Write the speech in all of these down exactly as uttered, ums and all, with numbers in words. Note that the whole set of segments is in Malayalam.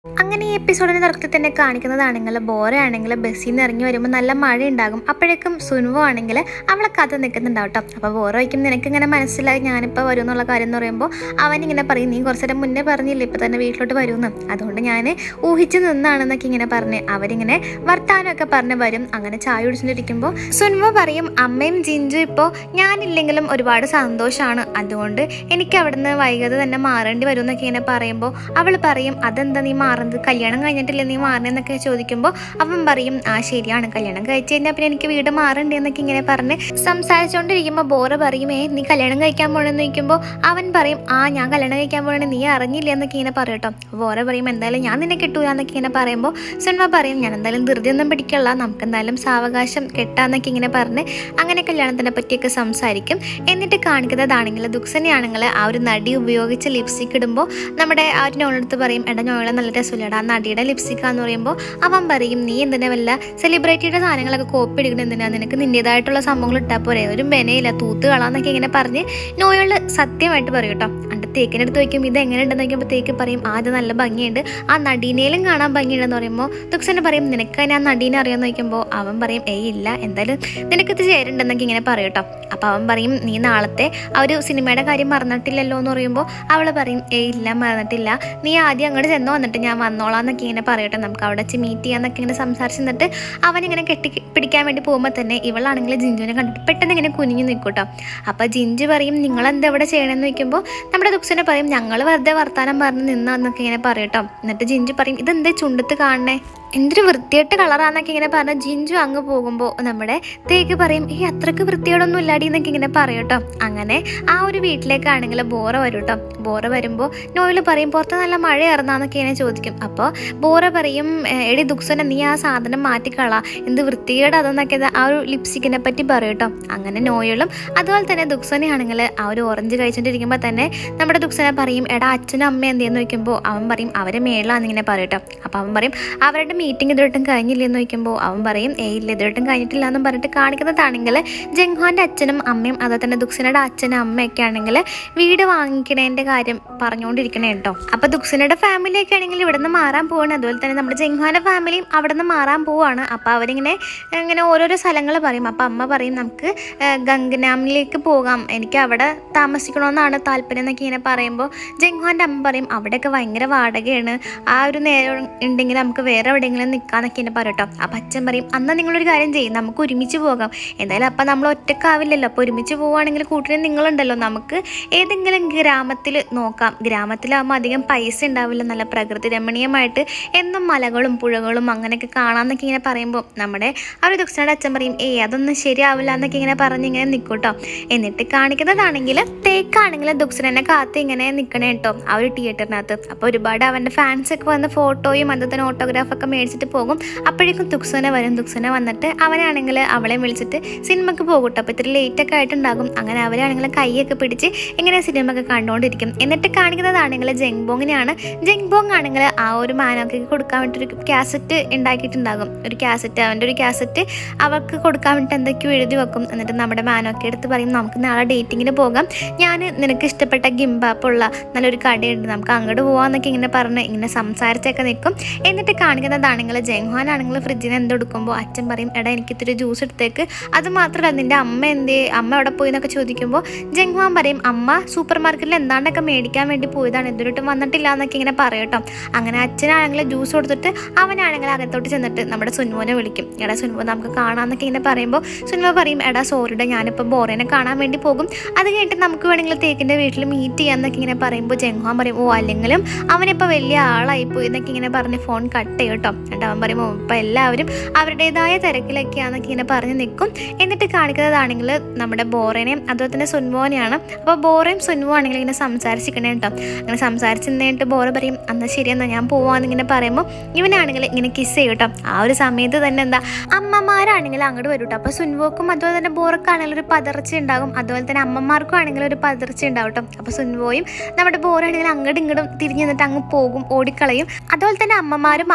അങ്ങനെ ഈ എപ്പിസോഡിന് തുടക്കത്തിൽ തന്നെ കാണിക്കുന്നതാണെങ്കിൽ ബോറ ആണെങ്കിൽ ബസ്സിൽ നിന്ന് ഇറങ്ങി വരുമ്പോൾ നല്ല മഴ ഉണ്ടാകും. അപ്പോഴേക്കും സുനുവോ ആണെങ്കിൽ അവളെ കാത്ത് നിൽക്കുന്നുണ്ടാവും കേട്ടോ. അപ്പോൾ ബോറ വയ്ക്കും നിനക്ക് ഇങ്ങനെ മനസ്സിലായി ഞാനിപ്പോൾ വരും എന്നുള്ള കാര്യം എന്ന് പറയുമ്പോൾ അവനിങ്ങനെ പറയും, നീ കുറച്ചു നേരം മുന്നേ പറഞ്ഞില്ലേ ഇപ്പോൾ തന്നെ വീട്ടിലോട്ട് വരുമെന്ന്, അതുകൊണ്ട് ഞാൻ ഊഹിച്ച് നിന്നാണെന്നൊക്കെ ഇങ്ങനെ പറഞ്ഞ് അവരിങ്ങനെ വർത്താനമൊക്കെ പറഞ്ഞ് വരും. അങ്ങനെ ചായ കുടിച്ചിട്ടിരിക്കുമ്പോൾ സുനുവോ പറയും, അമ്മയും ജിഞ്ചു ഇപ്പോൾ ഞാനില്ലെങ്കിലും ഒരുപാട് സന്തോഷമാണ്, അതുകൊണ്ട് എനിക്ക് അവിടുന്ന് വൈകാതെ തന്നെ മാറേണ്ടി വരും എന്നൊക്കെ ഇങ്ങനെ പറയുമ്പോൾ അവൾ പറയും, അതെന്താ നീ മാറുന്നത്, കല്യാണം കഴിഞ്ഞിട്ടില്ലേ നീ മാറണമെന്നൊക്കെ ചോദിക്കുമ്പോൾ അവൻ പറയും, ആ ശരിയാണ്, കല്യാണം കഴിച്ച് കഴിഞ്ഞാൽ പിന്നെ എനിക്ക് വീട് മാറണ്ടേ എന്നൊക്കെ ഇങ്ങനെ പറഞ്ഞ് സംസാരിച്ചുകൊണ്ടിരിക്കുമ്പോൾ ബോറ പറയുമേ നീ കല്യാണം കഴിക്കാൻ പോകണമെന്ന് ചോദിക്കുമ്പോൾ അവൻ പറയും, ആ ഞാൻ കല്യാണം കഴിക്കാൻ പോകണേ നീ അറിഞ്ഞില്ലേ എന്നൊക്കെ ഇങ്ങനെ പറയും കേട്ടോ. ബോറ പറയും, എന്തായാലും ഞാൻ നിന്നെ കിട്ടൂല എന്നൊക്കെ ഇങ്ങനെ പറയുമ്പോൾ സുൻമ പറയും, ഞാൻ എന്തായാലും ധൃതിയൊന്നും പിടിക്കല്ല, നമുക്ക് എന്തായാലും സാവകാശം കെട്ടാന്നൊക്കെ ഇങ്ങനെ പറഞ്ഞ് അങ്ങനെ കല്യാണത്തിനെ പറ്റിയൊക്കെ സംസാരിക്കും. എന്നിട്ട് കാണിക്കുന്നതാണെങ്കിൽ ദുക്സനെയാണെങ്കിൽ ആ ഒരു നടി ഉപയോഗിച്ച് ലിപ്സ്റ്റിക് ഇടുമ്പോൾ നമ്മുടെ ആ ഒരു നോളെടുത്ത് പറയും, എടാ നോളെ നല്ല രസമില്ലടാ ആ നടിയുടെ ലിപ്സ്റ്റിക്കാന്ന് പറയുമ്പോൾ അവൻ പറയും, നീ എന്തിനാ വല്ല സെലിബ്രിറ്റിയുടെ സാധനങ്ങളൊക്കെ കോപ്പി എടുക്കണം, എന്തിനാ നിനക്ക് നിൻ്റെതായിട്ടുള്ള സംഭവങ്ങൾ ഇട്ടാൽ പോരെ, ഒരു മെനയില്ല തൂത്ത് കളാന്നൊക്കെ ഇങ്ങനെ പറഞ്ഞ് നോയോള് സത്യമായിട്ട് പറയും കേട്ടോ. അണ്ട് തേക്കിൻ്റെ അടുത്ത് വയ്ക്കും ഇത് എങ്ങനെ ഉണ്ടെന്ന് നോക്കുമ്പോൾ തേക്ക് പറയും, ആ അത് നല്ല ഭംഗിയുണ്ട്, ആ നടീനേലും കാണാൻ ഭംഗിയുണ്ടെന്ന് പറയുമ്പോൾ ദുക്സന് പറയും, നിനക്ക് അതിനെ ആ നടീനെ അറിയാമെന്ന് നോക്കുമ്പോൾ അവൻ പറയും, ഏയ് ഇല്ല, എന്തായാലും നിനക്കിത് ചേരുന്നുണ്ടെന്നൊക്കെ ഇങ്ങനെ പറയും കേട്ടോ. അപ്പോൾ അവൻ പറയും, നീ നാളത്തെ ആ ഒരു സിനിമയുടെ കാര്യം മറന്നിട്ടില്ലല്ലോ എന്ന് പറയുമ്പോൾ അവൾ പറയും, ഏയ് ഇല്ല മറന്നിട്ടില്ല, നീ ആദ്യം അങ്ങോട്ട് ചെന്നോ എന്നിട്ട് ഞാൻ വന്നോളാം എന്നൊക്കെ ഇങ്ങനെ പറയട്ടെ, നമുക്ക് അവിടെ വെച്ച് മീറ്റ് ചെയ്യാന്നൊക്കെ ഇങ്ങനെ സംസാരിച്ച് നിന്നിട്ട് അവനിങ്ങനെ കെട്ടി പിടിക്കാൻ വേണ്ടി പോകുമ്പോൾ തന്നെ ഇവളാണെങ്കിൽ ജിഞ്ചുവിനെ കണ്ടിട്ട് പെട്ടെന്ന് ഇങ്ങനെ കുനിഞ്ഞു നിൽക്കും കേട്ടോ. അപ്പോൾ ജിഞ്ചു പറയും, നിങ്ങളെന്താ ഇവിടെ ചെയ്യണമെന്ന് ചോദിക്കുമ്പോൾ നമ്മുടെ ദുക്സനെ പറയും, ഞങ്ങൾ വെറുതെ വർത്താനം പറഞ്ഞ് നിന്നാന്നൊക്കെ ഇങ്ങനെ പറയട്ടോ. എന്നിട്ട് ജിഞ്ചു പറയും, ഇതെന്താ ചുണ്ടത്ത് കാണണേ, എന്തൊരു വൃത്തിയായിട്ട് കളറാന്നൊക്കെ ഇങ്ങനെ പറഞ്ഞ ജിഞ്ചു അങ്ങ് പോകുമ്പോൾ നമ്മുടെ തേക്ക് പറയും, ഈ അത്രയ്ക്ക് വൃത്തിയോടൊന്നും ഇല്ലാടി എന്നൊക്കെ ഇങ്ങനെ പറയും കേട്ടോ. അങ്ങനെ ആ ഒരു വീട്ടിലേക്കാണെങ്കിൽ ബോറ വരും കേട്ടോ. ബോറ വരുമ്പോൾ നോയില് പറയും, പുറത്ത് നല്ല മഴ ഇറന്നാന്നൊക്കെ ഇങ്ങനെ ചോദിക്കും. അപ്പോൾ ബോറ പറയും, എടി ദുക്സനെ നീ ആ സാധനം മാറ്റിക്കള, എന്ത് വൃത്തികേട് അതെന്നൊക്കെ ആ ഒരു ലിപ്സ്റ്റിക്കിനെ പറ്റി പറയും കേട്ടോ. അങ്ങനെ നോയിലും അതുപോലെ തന്നെ ദുക്സനെയാണെങ്കിൽ ആ ഒരു ഓറഞ്ച് കഴിച്ചിട്ടിരിക്കുമ്പോൾ തന്നെ നമ്മുടെ ദുക്സനെ പറയും, എടാ അച്ഛനും അമ്മ എന്തെന്ന് ചോദിക്കുമ്പോൾ അവൻ പറയും, അവരെ മേളാന്നിങ്ങനെ പറയും കേട്ടോ. അപ്പോൾ അവൻ പറയും, അവരുടെ മീറ്റിംഗ് ഇതുവരെട്ടും കഴിഞ്ഞില്ലെന്ന് ചോദിക്കുമ്പോൾ അവൻ പറയും, ഏയ് ഇല്ല ഇതുവരെട്ടും കഴിഞ്ഞിട്ടില്ല എന്നും പറഞ്ഞിട്ട് കാണിക്കുന്നതാണെങ്കിൽ ജംഗ്ഹാൻ്റെ അച്ഛനും അമ്മയും അതുപോലെ തന്നെ ദുക്സനയുടെ അച്ഛനും അമ്മയൊക്കെ ആണെങ്കിൽ വീട് വാങ്ങിക്കണേൻ്റെ കാര്യം പറഞ്ഞുകൊണ്ടിരിക്കണേ കേട്ടോ. അപ്പോൾ ദുക്സനയുടെ ഫാമിലിയൊക്കെ ആണെങ്കിൽ ഇവിടെ നിന്ന് മാറാൻ പോവാണ്, അതുപോലെ തന്നെ നമ്മുടെ ജംഗ്ഹാൻ്റെ ഫാമിലിയും അവിടെ നിന്ന് മാറാൻ പോവാണ്. അപ്പോൾ അവരിങ്ങനെ ഇങ്ങനെ ഓരോരോ സ്ഥലങ്ങൾ പറയും. അപ്പോൾ അമ്മ പറയും, നമുക്ക് ഗംഗനാമിലേക്ക് പോകാം, എനിക്ക് അവിടെ താമസിക്കണമെന്നാണ് താല്പര്യം എന്നൊക്കെ ഇങ്ങനെ പറയുമ്പോൾ ജംഗ്ഹാൻ്റെ അമ്മ പറയും, അവിടെയൊക്കെ ഭയങ്കര വാടകയാണ്, ആ ഒരു നേരം ഉണ്ടെങ്കിൽ നമുക്ക് വേറെ എവിടെയെങ്കിലും നിൽക്കാന്നൊക്കെ എന്നെ പറയും കേട്ടോ. അപ്പം അച്ഛൻ പറയും, അന്ന് നിങ്ങളൊരു കാര്യം ചെയ്യും, നമുക്ക് ഒരുമിച്ച് പോകാം, എന്തായാലും അപ്പം നമ്മൾ ഒറ്റക്കാവില്ലല്ലോ, അപ്പോൾ ഒരുമിച്ച് പോവുകയാണെങ്കിൽ കൂട്ടിന് നിങ്ങളുണ്ടല്ലോ, നമുക്ക് ഏതെങ്കിലും ഗ്രാമത്തിൽ നോക്കാം, ഗ്രാമത്തിലാകുമ്പോൾ അധികം പൈസ ഉണ്ടാവില്ല, നല്ല പ്രകൃതി രമണീയമായിട്ട് എന്നും മലകളും പുഴകളും അങ്ങനെയൊക്കെ കാണാമെന്നൊക്കെ ഇങ്ങനെ പറയുമ്പോൾ നമ്മുടെ ആ ഒരു ദുക്സനയുടെ അച്ഛൻ പറയും, ഏയ് അതൊന്നും ശരിയാവില്ല എന്നൊക്കെ ഇങ്ങനെ പറഞ്ഞ് ഇങ്ങനെ നിൽക്കും കേട്ടോ. എന്നിട്ട് കാണിക്കുന്നതാണെങ്കിൽ തേക്കാണെങ്കിൽ ദുക്സനെ കാത്ത് ഇങ്ങനെ നിൽക്കണേ കേട്ടോ ആ ഒരു തിയേറ്ററിനകത്ത്. അപ്പോൾ ഒരുപാട് അവൻ്റെ ഫാൻസൊക്കെ വന്ന് ഫോട്ടോയും അതുപോലെ തന്നെ ഓട്ടോഗ്രാഫൊക്കെ മേടിച്ചിട്ട് പോകും. അപ്പോഴേക്കും ദുക്സന വരും. ദുക്സന വന്നിട്ട് അവനാണെങ്കിൽ അവളെ വിളിച്ചിട്ട് സിനിമയ്ക്ക് പോകും കേട്ടോ. അപ്പോൾ ഇത്തിരി ലേറ്റൊക്കെ ആയിട്ടുണ്ടാകും. അങ്ങനെ അവരാണെങ്കിൽ കൈയൊക്കെ പിടിച്ച് ഇങ്ങനെ സിനിമ ഒക്കെ കണ്ടുകൊണ്ടിരിക്കും. എന്നിട്ട് കാണിക്കുന്നതാണെങ്കിൽ ജംഗ്ബോങ്ങിനെയാണ്. ജംഗ്ബോങ് ആണെങ്കിൽ ആ ഒരു മാനോക്ക് കൊടുക്കാൻ വേണ്ടിയിട്ട് ഒരു കാസറ്റ് ഉണ്ടാക്കിയിട്ടുണ്ടാകും. ഒരു കാസറ്റ് അവൻ്റെ ഒരു കാസറ്റ് അവർക്ക് കൊടുക്കാൻ വേണ്ടിയിട്ട് എന്തൊക്കെയോ എഴുതി വെക്കും. എന്നിട്ട് നമ്മുടെ മാനോക്കെ എടുത്ത് പറയും, നമുക്ക് നാളെ ഡേറ്റിങ്ങിന് പോകാം, ഞാൻ നിനക്ക് ഇഷ്ടപ്പെട്ട ഗിംബാപ്പുള്ള നല്ലൊരു കടയുണ്ട്, നമുക്ക് അങ്ങോട്ട് പോകാമെന്നൊക്കെ ഇങ്ങനെ പറഞ്ഞ് ഇങ്ങനെ സംസാരിച്ചൊക്കെ നിൽക്കും. എന്നിട്ട് കാണിക്കുന്നതാണെങ്കിൽ ജംഗ്ഹാൻ ആണെങ്കിൽ ഫ്രിഡ്ജിൽ നിന്ന് എന്തെടുക്കുമ്പോൾ അച്ഛൻ പറയും, എടാ എനിക്ക് ഇത്തിരി ജ്യൂസ് എടുത്തേക്ക്, അത് മാത്രമല്ല നിൻ്റെ അമ്മ എന്തേ, അമ്മ എവിടെ പോയി എന്നൊക്കെ ചോദിക്കുമ്പോൾ ജംഗ്ഹാൻ പറയും, അമ്മ സൂപ്പർ മാർക്കറ്റിൽ എന്താണ്ടൊക്കെ മേടിക്കാൻ വേണ്ടി പോയതാണ്, ഇതുവരെയായിട്ടും വന്നിട്ടില്ല എന്നൊക്കെ ഇങ്ങനെ പറയും കേട്ടോ. അങ്ങനെ അച്ഛനാണെങ്കിൽ ജ്യൂസ് കൊടുത്തിട്ട് അവനാണെങ്കിൽ അകത്തോട്ട് ചെന്നിട്ട് നമ്മുടെ സുൻമോനെ വിളിക്കും, എടാ സുൻമോ നമുക്ക് കാണാമെന്നൊക്കെ ഇങ്ങനെ പറയുമ്പോൾ സുൻമോ പറയും, എടാ സോറിയുടെ ഞാനിപ്പോൾ ബോറേനെ കാണാൻ വേണ്ടി പോകും, അത് കഴിഞ്ഞിട്ട് നമുക്ക് വേണമെങ്കിൽ തേക്കിൻ്റെ വീട്ടിൽ മീറ്റ് ചെയ്യാമെന്നൊക്കെ ഇങ്ങനെ പറയുമ്പോൾ ജംഗ്ഹാൻ പറയും, ഓ അല്ലെങ്കിലും അവനിപ്പോൾ വലിയ ആളായിപ്പോയി എന്നൊക്കെ ഇങ്ങനെ പറഞ്ഞ് ഫോൺ കട്ട് ചെയ്യും കേട്ടോ. എന്നിട്ട് അവൻ പറയുമ്പോൾ ഇപ്പോൾ എല്ലാവരും അവരുടേതായ തിരക്കിലൊക്കെയാണെന്നൊക്കെ ഇങ്ങനെ പറഞ്ഞ് നിൽക്കും. എന്നിട്ട് കാണിക്കുന്നതാണെങ്കിൽ നമ്മുടെ ബോറേനെയും അതുപോലെ തന്നെ സുൻമോനെയാണ്. അപ്പോൾ ബോറയും സുൻമോ ആണെങ്കിൽ ഇങ്ങനെ സംസാരിച്ചിരിക്കണേ കേട്ടോ. അങ്ങനെ സംസാരിച്ച് നിന്നിട്ട് ബോറ പറയും, എന്നാൽ ശരിയെന്നാൽ ഞാൻ പോവാന്നിങ്ങനെ പറയുമ്പോൾ ഇവനാണെങ്കിൽ ഇങ്ങനെ കിസ് ചെയ്യും കേട്ടോ. ആ ഒരു സമയത്ത് തന്നെ എന്താ അമ്മമാരാണെങ്കിൽ അങ്ങോട്ട് വരും കേട്ടോ. അപ്പോൾ സുൻവോക്കും അതുപോലെ തന്നെ ബോറക്കാണെങ്കിൽ ഒരു പതർച്ച ഉണ്ടാകും, അതുപോലെ തന്നെ അമ്മമാർക്കും ആണെങ്കിൽ ഒരു പതർച്ച ഉണ്ടാവും കേട്ടോ. അപ്പോൾ സുൻവോയും നമ്മുടെ ബോറാണെങ്കിൽ അങ്ങോട്ടും ഇങ്ങോട്ടും തിരിഞ്ഞു നിന്നിട്ട് അങ്ങ് പോകും, ഓടിക്കളയും. അതുപോലെ തന്നെ അമ്മമാരും അങ്ങോട്ടും ഇങ്ങോട്ടും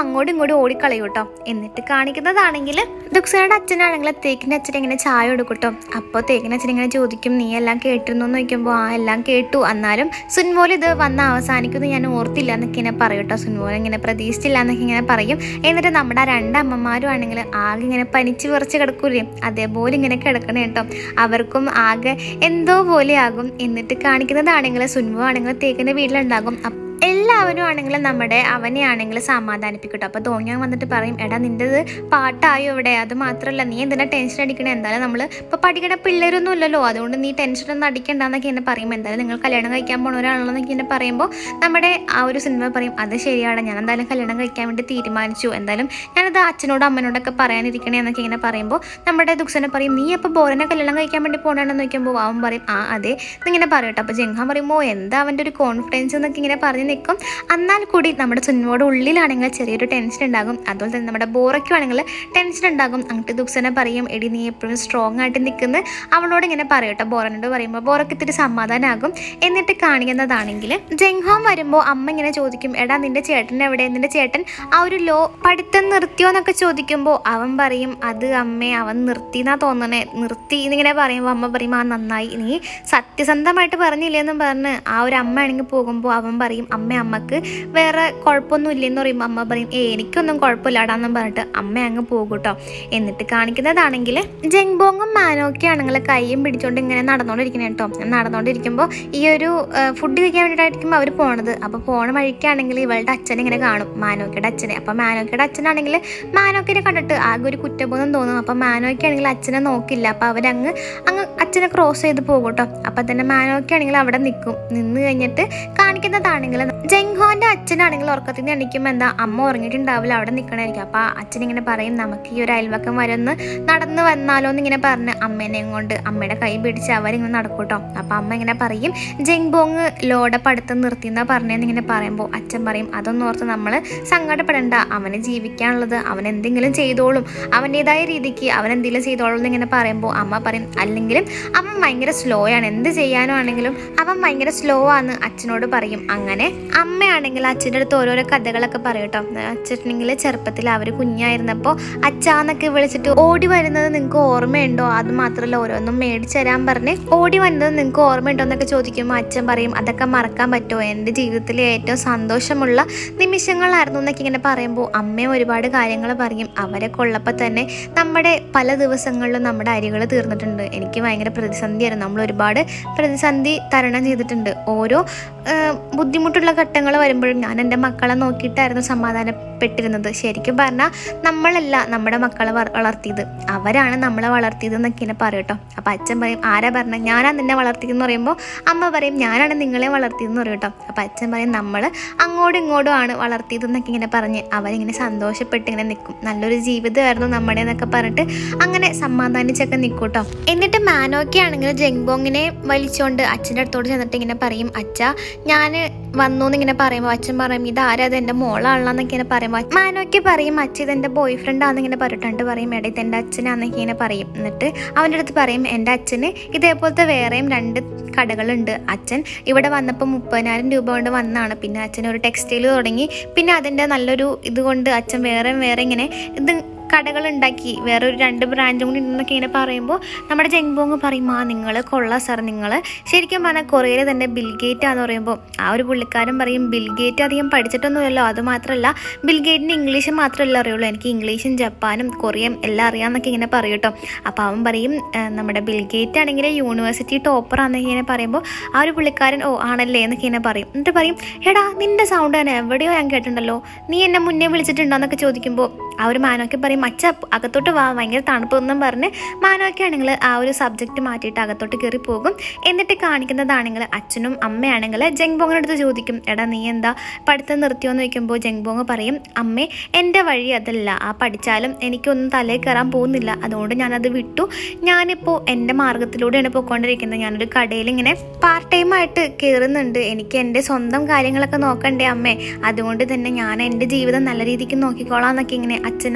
കൂടി ഓടിക്കളയും കേട്ടോ. എന്നിട്ട് കാണിക്കുന്നതാണെങ്കിൽ ദുക്സയുടെ അച്ഛനാണെങ്കിൽ തേക്കിൻ്റെ അച്ഛൻ ഇങ്ങനെ ചായ കൊടുക്കട്ടോ. അപ്പോൾ തേക്കിൻ്റെ അച്ഛൻ ഇങ്ങനെ ചോദിക്കും, നീ എല്ലാം കേട്ടിരുന്നു എന്ന് ചോദിക്കുമ്പോൾ ആ എല്ലാം കേട്ടു, എന്നാലും സുൻമോൾ ഇത് വന്ന് അവസാനിക്കുന്നത് ഞാൻ ഓർത്തില്ല എന്നൊക്കെ ഇങ്ങനെ പറയും കേട്ടോ. സുൻമോൾ ഇങ്ങനെ പ്രതീക്ഷിച്ചില്ല എന്നൊക്കെ ഇങ്ങനെ പറയും. എന്നിട്ട് നമ്മുടെ ആ രണ്ട് അമ്മമാരും ആണെങ്കിൽ ആകെ ഇങ്ങനെ പനിച്ച് വിറച്ച് കിടക്കൂലേ, അതേപോലെ ഇങ്ങനെ കിടക്കണേ കേട്ടോ. അവർക്കും ആകെ എന്തോ പോലെ ആകും. എന്നിട്ട് കാണിക്കുന്നതാണെങ്കിൽ സുൻമോ ആണെങ്കിൽ തേക്കിൻ്റെ വീട്ടിലുണ്ടാകും. എല്ലാവരും ആണെങ്കിലും നമ്മുടെ അവനെ ആണെങ്കിൽ സമാധാനിപ്പിക്കട്ടോ. അപ്പോൾ തോന്നിയാൽ വന്നിട്ട് പറയും, എടാ നിൻ്റെത് പാട്ടായോ ഇവിടെ, അത് മാത്രമല്ല നീ എന്തിനാ ടെൻഷൻ അടിക്കണേ, എന്തായാലും നമ്മൾ ഇപ്പോൾ പഠിക്കണ പിള്ളേരൊന്നും ഇല്ലല്ലോ, അതുകൊണ്ട് നീ ടെൻഷനൊന്നും അടിക്കണ്ടെന്നൊക്കെ എന്നെ പറയുമ്പോൾ, എന്തായാലും നിങ്ങൾ കല്യാണം കഴിക്കാൻ പോണവരാണല്ലോ എന്നൊക്കെ എന്നെ പറയുമ്പോൾ നമ്മുടെ ആ ഒരു സിനിമ പറയും, അത് ശരിയാണ്, ഞാൻ എന്തായാലും കല്യാണം കഴിക്കാൻ വേണ്ടി തീരുമാനിച്ചു, എന്തായാലും ഞാനത് അച്ഛനോടും അമ്മനോടൊക്കെ പറയാനിരിക്കണേ എന്നൊക്കെ ഇങ്ങനെ പറയുമ്പോൾ നമ്മുടെ ദുക്സനെ പറയും, നീ അപ്പോൾ ബോറിനെ കല്യാണം കഴിക്കാൻ വേണ്ടി പോകണമെന്ന് നോക്കുമ്പോൾ അവൻ പറയും, ആ അതെ എന്നിങ്ങനെ പറയട്ടോ. അപ്പോൾ ജംഗ്ഹാൻ പറയുമ്പോൾ എന്താ അവൻ്റെ ഒരു കോൺഫിഡൻസ് എന്നൊക്കെ ഇങ്ങനെ പറഞ്ഞ് നിൽക്കും. എന്നാൽ കൂടി നമ്മുടെ സുൻമോയുടെ ഉള്ളിലാണെങ്കിൽ ചെറിയൊരു ടെൻഷൻ ഉണ്ടാകും. അതുപോലെ തന്നെ നമ്മുടെ ബോറയ്ക്കുവാണെങ്കിൽ ടെൻഷൻ ഉണ്ടാകും. അങ്ങോട്ട് ദുക്സനെ പറയും, എടി നീ എപ്പോഴും സ്ട്രോങ് ആയിട്ട് നിൽക്കുന്നത് അവളോട് ഇങ്ങനെ പറയട്ടോ. ബോറനോട് പറയുമ്പോൾ ബോറയ്ക്ക് ഇത്തിരി സമാധാനമാകും. എന്നിട്ട് കാണിക്കുന്നതാണെങ്കിൽ ജംഗ്ഹാൻ വരുമ്പോൾ അമ്മ ഇങ്ങനെ ചോദിക്കും, എടാ നിന്റെ ചേട്ടൻ എവിടെ, നിന്റെ ചേട്ടൻ ആ ഒരു ലോ പഠിത്തം നിർത്തിയോ എന്നൊക്കെ ചോദിക്കുമ്പോൾ അവൻ പറയും, അത് അമ്മേ അവൻ നിർത്തി എന്നാ തോന്നണേ, നിർത്തി എന്നിങ്ങനെ പറയുമ്പോൾ അമ്മ പറയും, ആ നന്നായി, നീ സത്യസന്ധമായിട്ട് പറഞ്ഞില്ലേന്നും പറഞ്ഞ് ആ ഒരു അമ്മ ആണെങ്കിൽ പോകുമ്പോൾ അവൻ പറയും, അമ്മ അമ്മക്ക് വേറെ കുഴപ്പമൊന്നും ഇല്ലെന്ന് പറയുമ്പോൾ അമ്മ പറയും, ഏ എനിക്കൊന്നും കുഴപ്പമില്ലാടാന്നും പറഞ്ഞിട്ട് അമ്മ അങ്ങ് പോകും കേട്ടോ. എന്നിട്ട് കാണിക്കുന്നതാണെങ്കിൽ ജംഗ്ബോങ്ങും മാനോക്കെ ആണെങ്കിൽ കൈയും പിടിച്ചോണ്ട് ഇങ്ങനെ നടന്നുകൊണ്ടിരിക്കണേ കേട്ടോ. നടന്നുകൊണ്ടിരിക്കുമ്പോൾ ഈ ഒരു ഫുഡ് കഴിക്കാൻ വേണ്ടിയിട്ടായിരിക്കും അവർ പോണത്. അപ്പോൾ പോണ വഴിക്കാണെങ്കിൽ ഇവളുടെ അച്ഛനെ ഇങ്ങനെ കാണും, മാനോക്കയുടെ അച്ഛനെ. അപ്പോൾ മാനോക്കയുടെ അച്ഛനാണെങ്കിൽ മാനോക്കിനെ കണ്ടിട്ട് ആകെ ഒരു കുറ്റബോധം തോന്നും. അപ്പോൾ മാനോക്കാണെങ്കിൽ അച്ഛനെ നോക്കില്ല. അപ്പോൾ അവരങ്ങ് അങ്ങ് അച്ഛനെ ക്രോസ് ചെയ്ത് പോകും കേട്ടോ. അപ്പം തന്നെ മാനോക്കാണെങ്കിൽ അവിടെ നിൽക്കും. നിന്ന് കഴിഞ്ഞിട്ട് കാണിക്കുന്നതാണെങ്കിൽ ജംഗ്ഹോന്റെ അച്ഛനാണെങ്കിൽ ഉറക്കത്തിൽ നിന്ന് എണീക്കുമ്പോൾ എന്താ അമ്മ ഉറങ്ങിയിട്ടുണ്ടാവില്ല, അവിടെ നിൽക്കണമായിരിക്കും. അപ്പോൾ അച്ഛൻ ഇങ്ങനെ പറയും, നമുക്ക് ഈ ഒരു അയൽവക്കം വരൊന്ന് നടന്ന് വന്നാലോ എന്നിങ്ങനെ പറഞ്ഞ് അമ്മേനെയും കൊണ്ട് അമ്മയുടെ കൈ പിടിച്ച് അവരിങ്ങനെ നടക്കും കേട്ടോ. അപ്പോൾ അമ്മ ഇങ്ങനെ പറയും, ജംഗ്ബോങ് ലോടെ പഠിത്തം നിർത്തിയെന്നാ പറഞ്ഞതെന്ന് ഇങ്ങനെ പറയുമ്പോൾ അച്ഛൻ പറയും, അതൊന്നും ഓർത്ത് നമ്മൾ സങ്കടപ്പെടേണ്ട, അവന് ജീവിക്കാനുള്ളത് അവൻ എന്തെങ്കിലും ചെയ്തോളും, അവൻ്റെതായ രീതിക്ക് അവൻ എന്തെങ്കിലും ചെയ്തോളും എന്നിങ്ങനെ പറയുമ്പോൾ അമ്മ പറയും, അല്ലെങ്കിലും അവൻ ഭയങ്കര സ്ലോ ആണ്, എന്ത് ചെയ്യാനോ ആണെങ്കിലും അവൻ ഭയങ്കര സ്ലോ ആണ് അച്ഛനോട് പറയും. അങ്ങനെ അമ്മയാണെങ്കിൽ അച്ഛൻ്റെ അടുത്ത് ഓരോരോ കഥകളൊക്കെ പറയും കേട്ടോ. അച്ഛനാണെങ്കിൽ ചെറുപ്പത്തിൽ അവർ കുഞ്ഞായിരുന്നപ്പോൾ അച്ഛാന്നൊക്കെ വിളിച്ചിട്ട് ഓടി വരുന്നത് നിങ്ങൾക്ക് ഓർമ്മയുണ്ടോ, അത് മാത്രമല്ല ഓരോന്നും മേടിച്ചു തരാൻ പറഞ്ഞ് ഓടി വരുന്നത് നിങ്ങൾക്ക് ഓർമ്മയുണ്ടോ എന്നൊക്കെ ചോദിക്കുമ്പോൾ അച്ഛൻ പറയും, അതൊക്കെ മറക്കാൻ പറ്റുമോ, എൻ്റെ ജീവിതത്തിലെ ഏറ്റവും സന്തോഷമുള്ള നിമിഷങ്ങളായിരുന്നു എന്നൊക്കെ ഇങ്ങനെ പറയുമ്പോൾ അമ്മയും ഒരുപാട് കാര്യങ്ങൾ പറയും. അവരൊക്കെ ഉള്ളപ്പോൾ തന്നെ നമ്മുടെ പല ദിവസങ്ങളിലും നമ്മുടെ അരികൾ തീർന്നിട്ടുണ്ട്. എനിക്ക് ഭയങ്കര പ്രതിസന്ധിയായിരുന്നു, നമ്മൾ ഒരുപാട് പ്രതിസന്ധി തരണം ചെയ്തിട്ടുണ്ട്. ഓരോ ബുദ്ധിമുട്ടുള്ള ഘട്ടങ്ങൾ വരുമ്പോഴും ഞാൻ എൻ്റെ മക്കളെ നോക്കിയിട്ടായിരുന്നു സമാധാനപ്പെട്ടിരുന്നത്. ശരിക്കും പറഞ്ഞാൽ നമ്മളല്ല നമ്മുടെ മക്കളെ വളർത്തിയത്, അവരാണ് നമ്മളെ വളർത്തിയത് എന്നൊക്കെ ഇങ്ങനെ പറയും കേട്ടോ. അപ്പോൾ അച്ഛൻ പറയും, ആരാ പറഞ്ഞത്, ഞാനാണ് നിന്നെ വളർത്തിയതെന്ന് പറയുമ്പോൾ അമ്മ പറയും, ഞാനാണ് നിങ്ങളെ വളർത്തിയതെന്ന് പറയും കേട്ടോ. അപ്പോൾ അച്ഛൻ പറയും, നമ്മൾ അങ്ങോട്ടും ഇങ്ങോട്ടും ആണ് വളർത്തിയതെന്നൊക്കെ ഇങ്ങനെ പറഞ്ഞ് അവരിങ്ങനെ സന്തോഷപ്പെട്ട് ഇങ്ങനെ നിൽക്കും. നല്ലൊരു ജീവിതമായിരുന്നു നമ്മുടെ എന്നൊക്കെ പറഞ്ഞിട്ട് അങ്ങനെ സമാധാനിച്ചൊക്കെ നിൽക്കും കേട്ടോ. എന്നിട്ട് മാനോക്കെ ആണെങ്കിൽ ജംഗ്ബോങ്ങിനെ വലിച്ചുകൊണ്ട് അച്ഛൻ്റെ അടുത്തോട് ചെന്നിട്ട് ഇങ്ങനെ പറയും, അച്ഛ ഞാൻ വന്നു എന്നിങ്ങനെ പറയുമ്പോൾ അച്ഛൻ പറയും, ഇതാരാ, അത് എൻ്റെ മോളാണെന്നൊക്കെ ഇങ്ങനെ പറയുമ്പോൾ മാനോക്കെ പറയും, അച്ഛൻ ഇതെൻ്റെ ബോയ് ഫ്രണ്ട് ആണെന്നിങ്ങനെ പറഞ്ഞിട്ടുണ്ട് പറയും, എടാ ഇതെൻ്റെ അച്ഛനാണെന്നൊക്കെ ഇങ്ങനെ പറയും. എന്നിട്ട് അവൻ്റെ അടുത്ത് പറയും, എൻ്റെ അച്ഛന് ഇതേപോലത്തെ വേറെയും രണ്ട് കടകളുണ്ട്, അച്ഛൻ ഇവിടെ വന്നപ്പോൾ മുപ്പതിനായിരം രൂപ കൊണ്ട് വന്നാണ്, പിന്നെ അച്ഛൻ ഒരു ടെക്സ്റ്റൈൽ തുടങ്ങി, പിന്നെ അതിൻ്റെ നല്ലൊരു ഇതുകൊണ്ട് അച്ഛൻ വേറെ വേറെ ഇങ്ങനെ ഇത് കടകളുണ്ടാക്കി വേറൊരു രണ്ട് ബ്രാൻഡും കൂടി ഉണ്ടെന്നൊക്കെ ഇങ്ങനെ പറയുമ്പോൾ നമ്മുടെ ജംഗ്ബോങ് പറയും, ആ നിങ്ങൾ കൊള്ളാം സാർ, നിങ്ങൾ ശരിക്കും പറഞ്ഞാൽ കൊറിയയിൽ തന്നെ ബിൽഗേറ്റാന്ന് പറയുമ്പോൾ ആ ഒരു പുള്ളിക്കാരൻ പറയും, ബിൽഗേറ്റ് അധികം പഠിച്ചിട്ടൊന്നുമില്ലല്ലോ, അതുമാത്രമല്ല ബിൽഗേറ്റിന് ഇംഗ്ലീഷ് മാത്രമല്ല അറിയുള്ളൂ, എനിക്ക് ഇംഗ്ലീഷും ജപ്പാനും കൊറിയയും എല്ലാം അറിയാമെന്നൊക്കെ ഇങ്ങനെ പറയും കേട്ടോ. അപ്പോൾ അവൻ പറയും, നമ്മുടെ ബിൽഗേറ്റ് ആണെങ്കിൽ യൂണിവേഴ്സിറ്റി ടോപ്പറാന്നൊക്കെ ഇങ്ങനെ പറയുമ്പോൾ ആ ഒരു പുള്ളിക്കാരൻ ഓ ആണല്ലേ എന്നൊക്കെ ഇങ്ങനെ പറയും. എന്നിട്ട് പറയും, എടാ നിൻ്റെ സൗണ്ട് തന്നെ എവിടെയോ ഞാൻ കേട്ടിട്ടുണ്ടല്ലോ, നീ എന്നെ മുന്നേ വിളിച്ചിട്ടുണ്ടോ എന്നൊക്കെ ചോദിക്കുമ്പോൾ ആ ഒരു മാനോക്കെ പറയും, അച്ഛ അകത്തോട്ട് വാ, ഭയങ്കര തണുപ്പൊന്നും പറഞ്ഞ് മാനോക്കെ ആണെങ്കിൽ ആ ഒരു സബ്ജക്റ്റ് മാറ്റിയിട്ട് അകത്തോട്ട് കയറി പോകും. എന്നിട്ട് കാണിക്കുന്നതാണെങ്കിൽ അച്ഛനും അമ്മയാണെങ്കിൽ ജംഗ്ബോങ്ങിനടുത്ത് ചോദിക്കും, എടാ നീ എന്താ പഠിത്തം നിർത്തിയോ എന്ന് ചോദിക്കുമ്പോൾ ജംഗ്ബോങ് പറയും, അമ്മേ എൻ്റെ വഴി അതല്ല, ആ പഠിച്ചാലും എനിക്കൊന്നും തലയിൽ കയറാൻ പോകുന്നില്ല, അതുകൊണ്ട് ഞാനത് വിട്ടു, ഞാനിപ്പോൾ എൻ്റെ മാർഗത്തിലൂടെയാണ് പോയിക്കൊണ്ടിരിക്കുന്നത്, ഞാനൊരു കടയിൽ ഇങ്ങനെ പാർട്ട് ടൈം ആയിട്ട് കയറുന്നുണ്ട്, എനിക്ക് എൻ്റെ സ്വന്തം കാര്യങ്ങളൊക്കെ നോക്കണ്ടേ അമ്മേ, അതുകൊണ്ട് തന്നെ ഞാൻ എൻ്റെ ജീവിതം നല്ല രീതിക്ക് നോക്കിക്കോളാം എന്നൊക്കെ ഇങ്ങനെ അച്ഛനും അമ്മേനോട്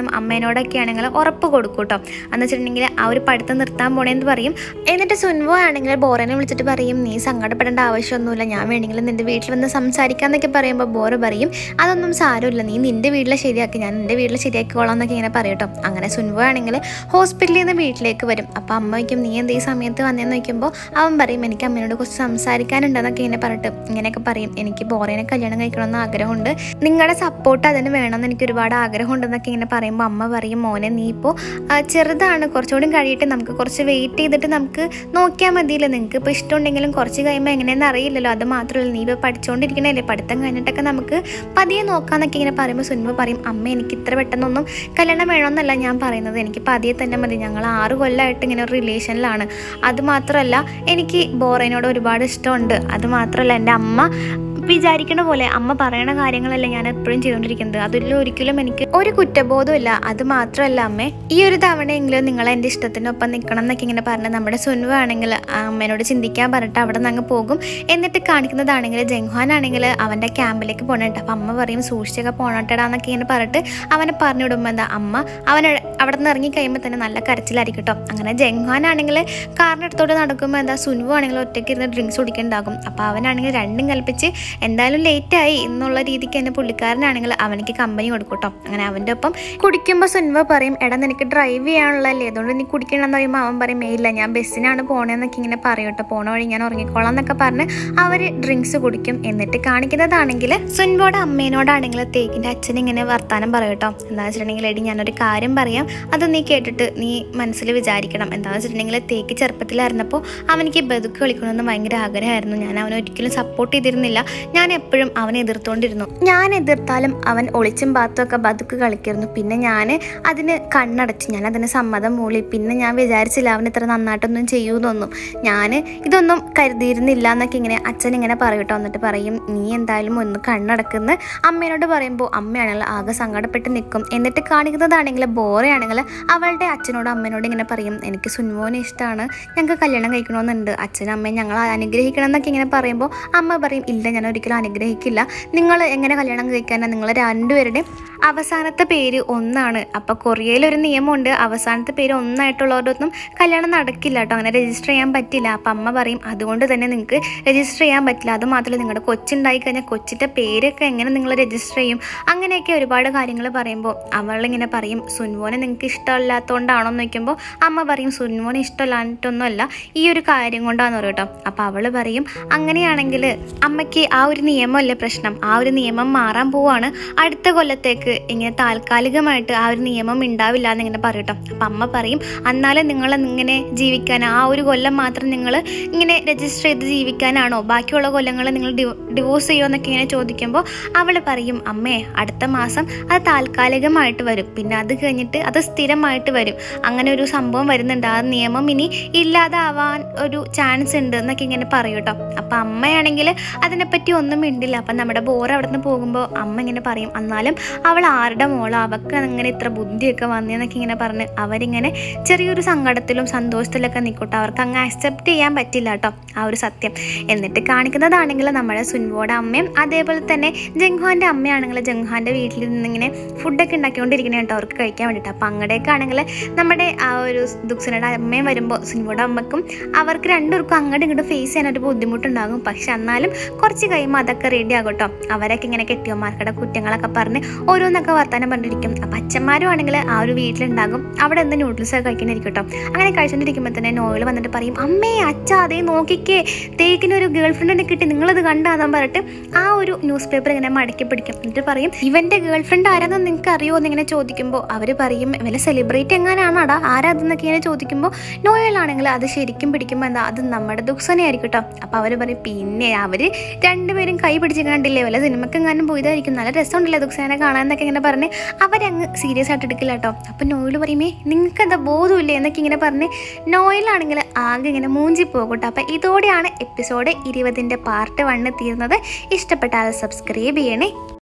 അമ്മയോടൊക്കെ ആണെങ്കിൽ ഉറപ്പ് കൊടുക്കും കേട്ടോ. എന്ന് വെച്ചിട്ടുണ്ടെങ്കിൽ ആ ഒരു പഠിത്തം നിർത്താൻ പോണേന്ന് പറയും. എന്നിട്ട് സുൻവോ ആണെങ്കിൽ ബോറനെ വിളിച്ചിട്ട് പറയും, നീ സങ്കടപ്പെടേണ്ട ആവശ്യമൊന്നുമില്ല, ഞാൻ വേണമെങ്കിൽ നിൻ്റെ വീട്ടിൽ വന്ന് സംസാരിക്കാമെന്നൊക്കെ പറയുമ്പോൾ ബോറ പറയും, അതൊന്നും സാരമില്ല, നീ നിൻ്റെ വീട്ടിൽ ശരിയാക്കി, ഞാൻ എൻ്റെ വീട്ടിൽ ശരിയാക്കിക്കോളാം എന്നൊക്കെ ഇങ്ങനെ പറയും കേട്ടോ. അങ്ങനെ സുൻവോ ആണെങ്കിൽ ഹോസ്പിറ്റലിൽ നിന്ന് വീട്ടിലേക്ക് വരും. അപ്പോൾ അമ്മ വയ്ക്കും, നീ എന്ത് ഈ സമയത്ത് വന്നതെന്ന് വയ്ക്കുമ്പോൾ അവൻ പറയും, എനിക്ക് അമ്മയോട് കുറച്ച് സംസാരിക്കാനുണ്ടെന്നൊക്കെ ഇങ്ങനെ പറഞ്ഞിട്ട് ഇങ്ങനെയൊക്കെ പറയും, എനിക്ക് ബോറേനെ കല്യാണം കഴിക്കണമെന്ന് ആഗ്രഹമുണ്ട്, നിങ്ങളുടെ സപ്പോർട്ട് അതിന് വേണമെന്ന് എനിക്ക് ഒരുപാട് ആഗ്രഹമുണ്ടെന്നൊക്കെ ഇങ്ങനെ പറയുമ്പോൾ അമ്മ പറയും, മോനെ നീ ഇപ്പോൾ ചെറുതാണ്, കുറച്ചുകൂടി കഴിയിട്ട് നമുക്ക് കുറച്ച് വെയിറ്റ് ചെയ്തിട്ട് നമുക്ക് നോക്കിയാൽ മതിയില്ല, നിങ്ങൾക്ക് ഇപ്പോൾ ഇഷ്ടമുണ്ടെങ്കിലും കുറച്ച് കഴിയുമ്പോൾ എങ്ങനെയെന്ന് അറിയില്ലല്ലോ, അത് മാത്രമല്ല നീ ഇപ്പോൾ പഠിച്ചുകൊണ്ടിരിക്കണല്ലേ, പഠിത്തം കഴിഞ്ഞിട്ടൊക്കെ നമുക്ക് പതിയെ നോക്കാമെന്നൊക്കെ ഇങ്ങനെ പറയുമ്പോൾ സുൻവോ പറയും, അമ്മ എനിക്ക് ഇത്ര പെട്ടെന്നൊന്നും കല്യാണം വേണമെന്നല്ല ഞാൻ പറയുന്നത്, എനിക്ക് പതിയെ തന്നെ മതി, ഞങ്ങൾ ആറ് കൊല്ലമായിട്ട് ഇങ്ങനെ ഒരു റിലേഷനിലാണ്, അതുമാത്രമല്ല എനിക്ക് ബോറേനോട് ഒരുപാട് ഇഷ്ടമുണ്ട്, അതുമാത്രമല്ല എൻ്റെ അമ്മ വിചാരിക്കണ പോലെ അമ്മ പറയണ കാര്യങ്ങളല്ല ഞാൻ എപ്പോഴും ചെയ്തുകൊണ്ടിരിക്കുന്നത്, അതിൽ ഒരിക്കലും എനിക്ക് ഒരു കുറ്റബോധവും ഇല്ല, അത് മാത്രമല്ല അമ്മേ ഈ ഒരു തവണയെങ്കിലും നിങ്ങൾ എൻ്റെ ഇഷ്ടത്തിനൊപ്പം നിൽക്കണം എന്നൊക്കെ ഇങ്ങനെ പറഞ്ഞ് നമ്മുടെ സുൻവോ ആണെങ്കിൽ അമ്മേനോട് ചിന്തിക്കാൻ പറഞ്ഞിട്ട് അവിടെ നിന്ന് അങ്ങ് പോകും. എന്നിട്ട് കാണിക്കുന്നതാണെങ്കിൽ ജംഗ്വാൻ ആണെങ്കിൽ അവൻ്റെ ക്യാമ്പിലേക്ക് പോകണേട്ടോ. അപ്പം അമ്മ പറയും, സൂക്ഷിച്ചൊക്കെ പോകണട്ടടാന്നൊക്കെ ഇങ്ങനെ പറഞ്ഞിട്ട് അവനെ പറഞ്ഞു വിടുമ്പോൾ എന്താ അമ്മ അവൻ അവിടെ നിന്ന് ഇറങ്ങി കഴിയുമ്പോൾ തന്നെ നല്ല കരച്ചിലായിരിക്കും കേട്ടോ. അങ്ങനെ ജംഗ്വാൻ ആണെങ്കിൽ കാറിനടുത്തോട്ട് നടക്കുമ്പോൾ എന്താ സുൻവോ ആണെങ്കിൽ ഒറ്റയ്ക്ക് ഇരുന്ന് ഡ്രിങ്ക്സ് കുടിക്കുന്നുണ്ടാകും. അപ്പോൾ അവനാണെങ്കിൽ രണ്ടും കൽപ്പിച്ച് എന്തായാലും ലേറ്റായി എന്നുള്ള രീതിക്ക് തന്നെ പുള്ളിക്കാരനാണെങ്കിൽ അവനിക്ക് കമ്പനി കൊടുക്കും കേട്ടോ. അങ്ങനെ അവൻ്റെ ഒപ്പം കുടിക്കുമ്പോൾ സുൻവോ പറയും, എടാ നിനക്ക് ഡ്രൈവ് ചെയ്യാനുള്ളതല്ലേ, അതുകൊണ്ട് നീ കുടിക്കണമെന്ന് പറയുമ്പോൾ അവൻ പറയും, ഇല്ല ഞാൻ ബസ്സിനാണ് പോണേന്നൊക്കെ ഇങ്ങനെ പറയും കേട്ടോ, പോണ വഴി ഞാൻ ഉറങ്ങിക്കോളാം എന്നൊക്കെ പറഞ്ഞ് അവർ ഡ്രിങ്ക്സ് കുടിക്കും. എന്നിട്ട് കാണിക്കുന്നതാണെങ്കിൽ സുൻവോയുടെ അമ്മേനോടാണെങ്കിൽ തേക്കിൻ്റെ അച്ഛൻ ഇങ്ങനെ വർത്താനം പറയും കേട്ടോ. എന്താണെന്ന് വെച്ചിട്ടുണ്ടെങ്കിൽ എടി ഞാനൊരു കാര്യം പറയാം, അത് നീ കേട്ടിട്ട് നീ മനസ്സിൽ വിചാരിക്കണം. എന്താണെന്ന് വെച്ചിട്ടുണ്ടെങ്കിൽ തേക്ക് ചെറുപ്പത്തിലായിരുന്നപ്പോൾ അവനിക്ക് ബതുക്ക് കളിക്കണമെന്ന് ഭയങ്കര ആഗ്രഹമായിരുന്നു, ഞാൻ അവനെ ഒരിക്കലും സപ്പോർട്ട് ചെയ്തിരുന്നില്ല, ഞാൻ എപ്പോഴും അവനെ എതിർത്തോണ്ടിരുന്നു, ഞാൻ എതിർത്താലും അവൻ ഒളിച്ചും പാത്തും ഒക്കെ ബതുക്ക് കളിക്കായിരുന്നു, പിന്നെ ഞാൻ അതിന് കണ്ണടച്ച് ഞാൻ അതിന് സമ്മതം മൂളി, പിന്നെ ഞാൻ വിചാരിച്ചില്ല അവൻ ഇത്ര നന്നായിട്ടൊന്നും ചെയ്യൂന്നൊന്നും, ഞാൻ ഇതൊന്നും കരുതിയിരുന്നില്ല എന്നൊക്കെ ഇങ്ങനെ അച്ഛൻ ഇങ്ങനെ പറയട്ടോ. എന്നിട്ട് പറയും, നീ എന്തായാലും ഒന്ന് കണ്ണടക്കുന്ന അമ്മേനോട് പറയുമ്പോൾ അമ്മയാണെങ്കിൽ ആകെ സങ്കടപ്പെട്ട് നിൽക്കും. എന്നിട്ട് കാണിക്കുന്നതാണെങ്കിൽ ബോറയാണെങ്കിൽ അവളുടെ അച്ഛനോടും അമ്മേനോട് ഇങ്ങനെ പറയും, എനിക്ക് സുൻവോനെ ഇഷ്ടമാണ്, ഞങ്ങൾക്ക് കല്യാണം കഴിക്കണമെന്നുണ്ട്, അച്ഛനും അമ്മയും ഞങ്ങൾ അനുഗ്രഹിക്കണം എന്നൊക്കെ ഇങ്ങനെ പറയുമ്പോൾ അമ്മ പറയും, ഇല്ല ഞാൻ ഒരിക്കലും അനുഗ്രഹിക്കില്ല, നിങ്ങൾ എങ്ങനെ കല്യാണം കഴിക്കാനാണ്, നിങ്ങൾ രണ്ടുപേരുടെയും അവസാനത്തെ പേര് ഒന്നാണ്, അപ്പോൾ കൊറിയയിലൊരു നിയമമുണ്ട്, അവസാനത്തെ പേര് ഒന്നായിട്ടുള്ളവരൊന്നും കല്യാണം നടക്കില്ല കേട്ടോ, അങ്ങനെ രജിസ്റ്റർ ചെയ്യാൻ പറ്റില്ല. അപ്പം അമ്മ പറയും, അതുകൊണ്ട് തന്നെ നിങ്ങൾക്ക് രജിസ്റ്റർ ചെയ്യാൻ പറ്റില്ല, അത് മാത്രമല്ല നിങ്ങളുടെ കൊച്ചുണ്ടായി കഴിഞ്ഞാൽ കൊച്ചിൻ്റെ പേരൊക്കെ എങ്ങനെ നിങ്ങൾ രജിസ്റ്റർ ചെയ്യും, അങ്ങനെയൊക്കെ ഒരുപാട് കാര്യങ്ങൾ പറയുമ്പോൾ അവളിങ്ങനെ പറയും, സുൻവോനെ നിങ്ങൾക്ക് ഇഷ്ടമല്ലാത്തതുകൊണ്ടാണോ എന്ന് ചോദിക്കുമ്പോൾ അമ്മ പറയും, സുൻവോനെ ഇഷ്ടമല്ലാഞ്ഞിട്ടൊന്നുമല്ല, ഈ ഒരു കാര്യം കൊണ്ടാന്ന് പറയും കേട്ടോ. അപ്പോൾ അവൾ പറയും, അങ്ങനെയാണെങ്കിൽ അമ്മയ്ക്ക് ആ ഒരു നിയമമല്ലേ പ്രശ്നം, ആ ഒരു നിയമം മാറാൻ പോവാണ്, അടുത്ത കൊല്ലത്തേക്ക് ഇങ്ങനെ താൽക്കാലികമായിട്ട് ആ ഒരു നിയമം ഉണ്ടാവില്ല എന്നിങ്ങനെ പറയും കേട്ടോ. അപ്പം അമ്മ പറയും, എന്നാലും നിങ്ങൾ ഇങ്ങനെ ജീവിക്കാൻ ആ ഒരു കൊല്ലം മാത്രം നിങ്ങൾ ഇങ്ങനെ രജിസ്റ്റർ ചെയ്ത് ജീവിക്കാനാണോ, ബാക്കിയുള്ള കൊല്ലങ്ങൾ നിങ്ങൾ ഡിവോ ഡിവോഴ്സ് ചെയ്യുമോ എന്നൊക്കെ ഇങ്ങനെ ചോദിക്കുമ്പോൾ അവൾ പറയും, അമ്മേ അടുത്ത മാസം അത് താൽക്കാലികമായിട്ട് വരും, പിന്നെ അത് കഴിഞ്ഞിട്ട് അത് സ്ഥിരമായിട്ട് വരും, അങ്ങനെ ഒരു സംഭവം വരുന്നുണ്ട്, ആ നിയമം ഇനി ഇല്ലാതാവാൻ ഒരു ചാൻസ് ഉണ്ട് എന്നൊക്കെ ഇങ്ങനെ പറയും കേട്ടോ. അപ്പം അമ്മയാണെങ്കിൽ അതിനെപ്പറ്റി ഒന്നും മിണ്ടില്ല. അപ്പം നമ്മുടെ ബോറ അവിടെ നിന്ന് പോകുമ്പോൾ അമ്മ ഇങ്ങനെ പറയും, എന്നാലും അവൾ ആരുടെ മോളോ, അവൾക്ക് അങ്ങനെ ഇത്ര ബുദ്ധിയൊക്കെ വന്നതെന്നൊക്കെ ഇങ്ങനെ പറഞ്ഞ് അവരിങ്ങനെ ചെറിയൊരു സങ്കടത്തിലും സന്തോഷത്തിലൊക്കെ നിൽക്കട്ടെ, അവർക്ക് അങ്ങ് ആക്സെപ്റ്റ് ചെയ്യാൻ പറ്റില്ല കേട്ടോ ആ ഒരു സത്യം. എന്നിട്ട് കാണിക്കുന്നതാണെങ്കിൽ നമ്മുടെ സുൻവോയുടെ അമ്മയും അതേപോലെ തന്നെ ജംഗ്വാൻ്റെ അമ്മയാണെങ്കിൽ ജംഗ്വാൻ്റെ വീട്ടിൽ നിന്നിങ്ങനെ ഫുഡൊക്കെ ഉണ്ടാക്കിക്കൊണ്ടിരിക്കണേ കേട്ടോ അവർക്ക് കഴിക്കാൻ വേണ്ടിയിട്ട്. അപ്പം അങ്ങടേക്ക് ആണെങ്കിൽ നമ്മുടെ ആ ഒരു ദുക്സനയുടെ അമ്മയും വരുമ്പോൾ സുൻവോയുടെ അമ്മക്കും അവർക്ക് രണ്ടുപേർക്കും അങ്ങോട്ടും ഇങ്ങോട്ടും ഫേസ് ചെയ്യാനൊരു ബുദ്ധിമുട്ടുണ്ടാകും. പക്ഷെ എന്നാലും കുറച്ച് കഴിയുമ്പോൾ അതൊക്കെ റെഡി ആകും കേട്ടോ. അവരൊക്കെ ഇങ്ങനെ കെട്ടിയോമാർക്കുടെ കുറ്റങ്ങളൊക്കെ പറഞ്ഞ് ഓരോന്നൊക്കെ വർത്താനം പറഞ്ഞിരിക്കും. അപ്പം അച്ഛന്മാരും ആണെങ്കിൽ ആ ഒരു വീട്ടിലുണ്ടാകും, അവിടെ എന്ത് നൂഡിൽസൊക്കെ കഴിക്കാനിരിക്കും കേട്ടോ. അങ്ങനെ കഴിച്ചുകൊണ്ടിരിക്കുമ്പോൾ തന്നെ നോയൽ വന്നിട്ട് പറയും, അമ്മേ അച്ഛ അതേ നോക്കിക്കേ, തേക്കിനൊരു ഗേൾ ഫ്രണ്ടിനെ കിട്ടി, നിങ്ങളത് കണ്ടാന്ന് പറഞ്ഞിട്ട് ആ ഒരു ന്യൂസ് പേപ്പർ ഇങ്ങനെ മടക്കി പിടിക്കും. എന്നിട്ട് പറയും, ഇവൻ്റെ ഗേൾ ഫ്രണ്ട് ആരാന്ന് നിങ്ങൾക്ക് അറിയുമോ എന്നിങ്ങനെ ചോദിക്കുമ്പോൾ അവർ പറയും, വല്ല സെലിബ്രേറ്റ് എങ്ങനെയാണാടാ ആരാതെന്നൊക്കെ ഇങ്ങനെ ചോദിക്കുമ്പോൾ നോയലാണെങ്കിൽ അത് ശരിക്കും പിടിക്കുമ്പോൾ എന്താ അത് നമ്മുടെ ദുക്സനയായിരിക്കും കേട്ടോ. അപ്പോൾ അവർ പറയും, പിന്നെ അവർ രണ്ടുപേരും കൈ പിടിച്ച് കണ്ടില്ലേ, വല്ല സിനിമയ്ക്ക് എങ്ങാനും പോയതായിരിക്കും, നല്ല രസമുണ്ടല്ലേ ദുക്സനെ കാണാൻ എന്നൊക്കെ ഇങ്ങനെ പറഞ്ഞ് അവരങ്ങ് സീരിയസ് ആയിട്ട് എടുക്കില്ല കേട്ടോ. അപ്പം നോയൽ പറയുമേ നിങ്ങൾക്ക് എന്താ ബോധമില്ലേ എന്നൊക്കെ ഇങ്ങനെ പറഞ്ഞ് നോയലാണെങ്കിൽ ആകെ ഇങ്ങനെ മൂഞ്ചി പോകും കേട്ടോ. അപ്പം ഇതോടെയാണ് എപ്പിസോഡ് ഇരുപതിൻ്റെ പാർട്ട് വണ്ണ് തീർന്നത്. ഇഷ്ടപ്പെട്ടാൽ സബ്സ്ക്രൈബ് ചെയ്യണേ.